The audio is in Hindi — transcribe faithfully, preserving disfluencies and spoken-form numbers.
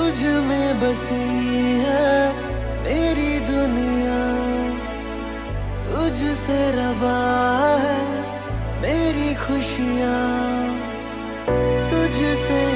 तुझ में बसी है मेरी दुनिया, तुझसे रवा है मेरी खुशियाँ, तुझसे